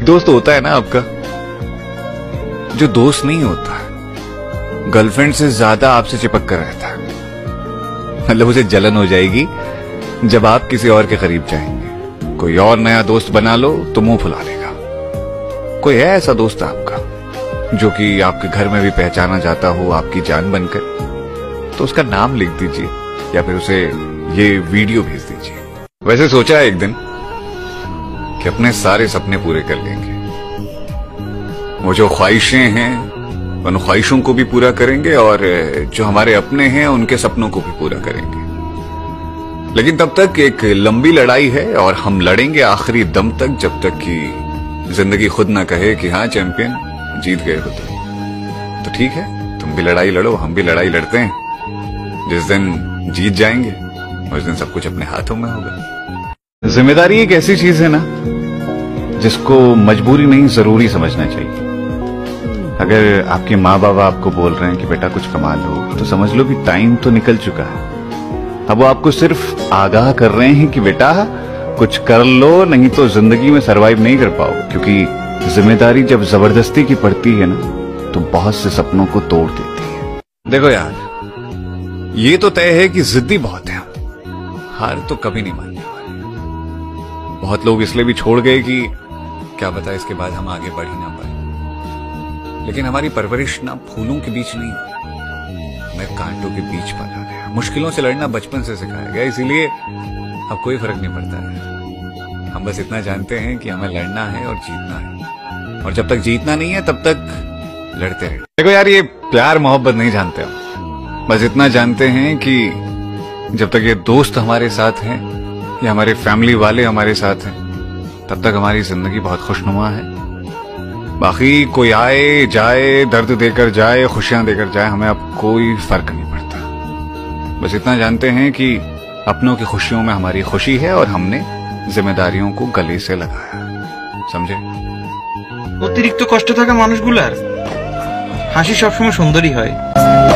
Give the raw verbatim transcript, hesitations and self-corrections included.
दोस्त होता है ना आपका, जो दोस्त नहीं होता, गर्लफ्रेंड से ज्यादा आपसे चिपक कर रहता है। मतलब उसे जलन हो जाएगी जब आप किसी और के करीब जाएंगे। कोई और नया दोस्त बना लो तो मुंह फुला लेगा। कोई है ऐसा दोस्त आपका जो कि आपके घर में भी पहचाना जाता हो आपकी जान बनकर, तो उसका नाम लिख दीजिए या फिर उसे ये वीडियो भेज दीजिए। वैसे सोचा है एक दिन कि अपने सारे सपने पूरे कर लेंगे। वो जो ख्वाहिशें हैं उन ख्वाहिशों को भी पूरा करेंगे और जो हमारे अपने हैं उनके सपनों को भी पूरा करेंगे। लेकिन तब तक एक लंबी लड़ाई है और हम लड़ेंगे आखिरी दम तक, जब तक कि जिंदगी खुद ना कहे कि हाँ चैंपियन जीत गए हो तुम। तो ठीक है, तुम भी लड़ाई लड़ो, हम भी लड़ाई लड़ते हैं। जिस दिन जीत जाएंगे उस दिन सब कुछ अपने हाथों में होगा। जिम्मेदारी एक ऐसी चीज है ना जिसको मजबूरी नहीं जरूरी समझना चाहिए। अगर आपके माँ बाबा आपको बोल रहे हैं कि बेटा कुछ कमा लो, तो समझ लो कि टाइम तो निकल चुका है। अब वो आपको सिर्फ आगाह कर रहे हैं कि बेटा कुछ कर लो, नहीं तो जिंदगी में सरवाइव नहीं कर पाओगे। क्योंकि जिम्मेदारी जब जबरदस्ती की पड़ती है ना तो बहुत से सपनों को तोड़ देती है। देखो यार, ये तो तय है कि जिद्दी बहुत है, हार तो कभी नहीं मानने वाले। बहुत लोग इसलिए भी छोड़ गए कि क्या पता इसके बाद हम आगे बढ़ ही ना पाए। लेकिन हमारी परवरिश ना फूलों के बीच नहीं, हमें कांटों के बीच पाला गया। मुश्किलों से लड़ना बचपन से सिखाया गया, इसीलिए अब कोई फर्क नहीं पड़ता है। हम बस इतना जानते हैं कि हमें लड़ना है और जीतना है, और जब तक जीतना नहीं है तब तक लड़ते रहे। देखो यार, ये प्यार मोहब्बत नहीं जानते हम, बस इतना जानते हैं कि जब तक ये दोस्त हमारे साथ हैं या हमारे फैमिली वाले हमारे साथ हैं, तब तक हमारी जिंदगी बहुत खुशनुमा है। बाकी कोई आए जाए, दर्द देकर जाए, खुशियां देकर जाए, हमें अब कोई फर्क नहीं पड़ता। बस इतना जानते हैं कि अपनों की खुशियों में हमारी खुशी है और हमने जिम्मेदारियों को गले से लगाया। समझे? অতিরিক্ত কষ্ট থাকা মানুষগুলার হাসি সবসময় সুন্দরই হয়।